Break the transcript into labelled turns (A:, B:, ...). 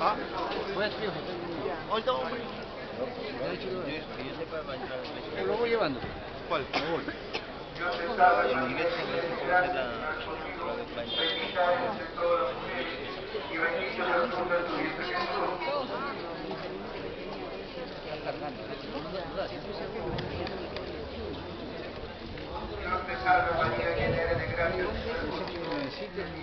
A: Ah, ahorita vamos.
B: Que yo sepa, va a entrar a la iglesia.
C: Lo voy llevando.
A: ¿Cuál?
B: En mi iglesia me dice que va a ser va a entrar.
C: Está cargando. No vas a dudar, yo estoy seguro.
D: Dios te salve María, llena eres de gracia.
C: No sé qué me necesite.